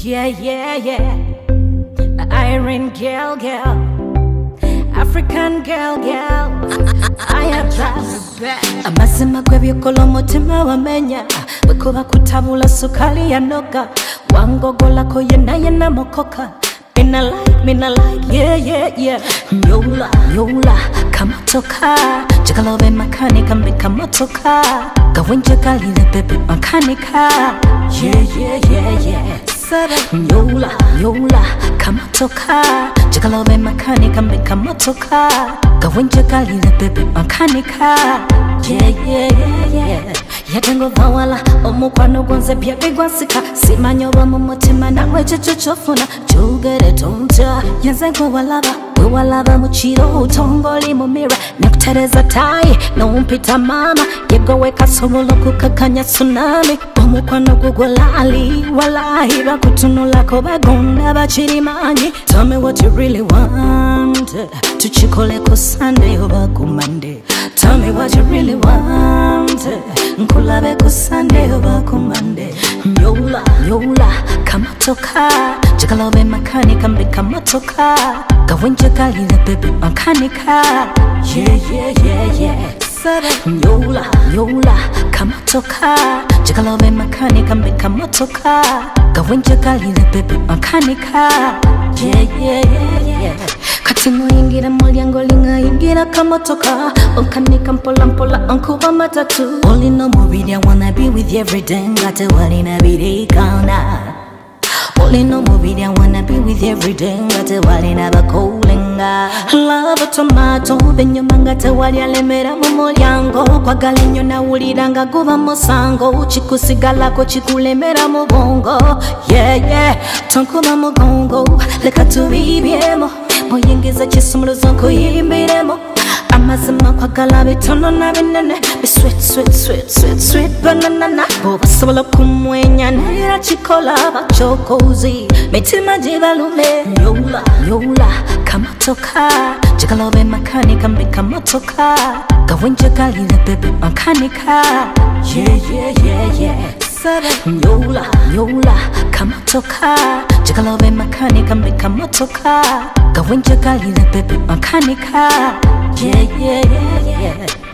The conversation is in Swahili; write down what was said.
Yeah. Iron girl, African girl. I am trust. Amazima kwebyokolo mutima wamenya bwekuba kutabula sukali ya noga wangogola ko yena mokoka. Mina like, yeah. Yola, kamatoka Jagalobe makanika mbika motoka Gawinja galile baby makanika Yeah Yola, kamatoka Jagalobe makanika mbika motoka Gawinja galile baby makanika Yeah Yatengo vawala omukwano gonze byebigwansika simanyoba mu mutima nawe cecocofuna jugere tonja yenze walaba mu kiro utongoli mu mirror nekutereza tayi nompita mama yegowe kasobolo kukakanya tsunami omukwano gugolali walahi bakutunulako bagonda bakirimanyi. Tell me what you really want tuchikoleko Sunday oba ku Monday. Tell me what you really want nkulabe ku Sunday oba ku Monday. Yola, kamatoka Jagalobe makanika mbika motoka Gawinja galile baby makanika Yeah Yola, kamatoka Jagalobe makanika mbika motoka Gawinja galile baby makanika Yeah Kati moyingira mulyango linga ingira kamotoka Onkanika mpola onkuba matatu. Only no more I wanna be with you every day. Got to wali na bidikana. Only no more I wanna be with you every day. Got to wali na bakolinga. Love a tomato benyo mangata wali alemera mu mulyango. Kwa galenyo na uliranga guba mosango. Chikusigala ko chikulemera mu bongo. Yeah tonkuba mu gongo leka tubibyemo. Moyingiza chisumuluzo kuyimbiremo. Amazima kwa galabe tono na binene. Be sweet banana. Boba sabala kumwenya nera chikola bachokozi. Mitima jibalume. Yola, kamatoka Jagalobe makanika mbika motoka Gawinja galile baby makanika Yeah Yola, kamatoka Jagalobe makanika mbika motoka Gawinja galile baby makanika Yeah